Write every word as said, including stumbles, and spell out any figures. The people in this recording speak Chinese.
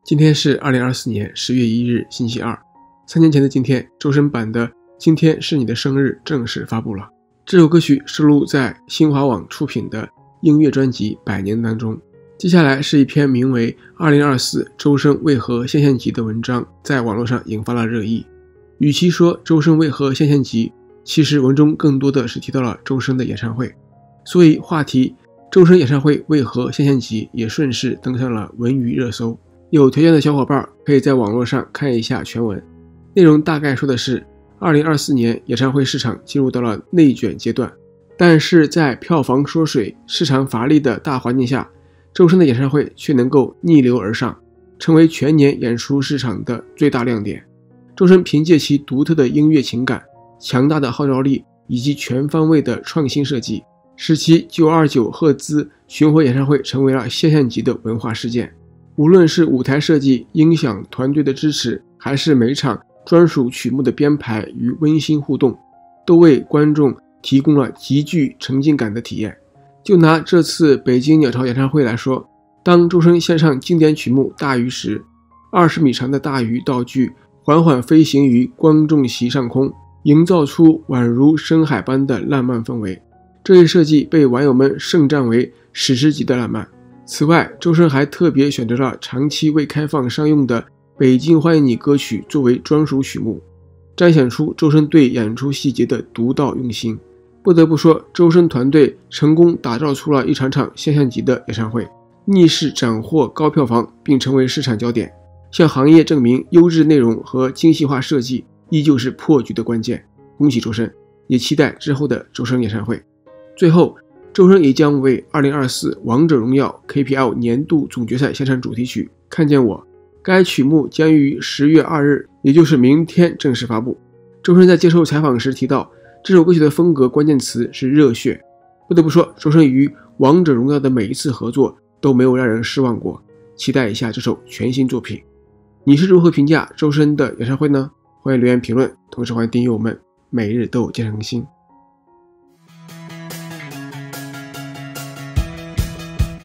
今天是二零二四年十月一日星期二，三年前的今天，周深版的《今天是你的生日》正式发布了。这首歌曲收录在新华网出品的音乐专辑《百年》当中。接下来是一篇名为《二零二四周深为何现象级》的文章，在网络上引发了热议。与其说周深为何现象级，其实文中更多的是提到了周深的演唱会，所以话题周深演唱会为何现象级也顺势登上了文娱热搜。有条件的小伙伴可以在网络上看一下全文，内容大概说的是二零二四年演唱会市场进入到了内卷阶段，但是在票房缩水、市场乏力的大环境下，周深的演唱会却能够逆流而上，成为全年演出市场的最大亮点。周深凭借其独特的音乐情感、强大的号召力以及全方位的创新设计，使其九二九赫兹巡回演唱会成为了现象级的文化事件。无论是舞台设计、音响团队的支持，还是每场专属曲目的编排与温馨互动，都为观众提供了极具沉浸感的体验。就拿这次北京鸟巢演唱会来说，当周深献上经典曲目《大鱼》时，二十米长的大鱼道具缓缓飞行于观众席上空，营造出宛如深海般的浪漫氛围。这一设计被网友们盛赞为史诗级的浪漫。此外，周深还特别选择了长期未开放商用的《北京欢迎你》歌曲作为专属曲目，彰显出周深对演出细节的独到用心。不得不说，周深团队成功打造出了一场场现象级的演唱会，逆势斩获高票房，并成为市场焦点，向行业证明优质内容和精细化设计依旧是破局的关键。恭喜周深，也期待之后的周深演唱会。最后，周深也将为二零二四王者荣耀 K P L 年度总决赛献唱主题曲《看见我》，该曲目将于十月二日，也就是明天正式发布。周深在接受采访时提到，这首歌曲的风格关键词是热血。不得不说，周深与王者荣耀的每一次合作都没有让人失望过，期待一下这首全新作品。你是如何评价周深的演唱会呢？欢迎留言评论，同时欢迎订阅我们每日都有健康更新。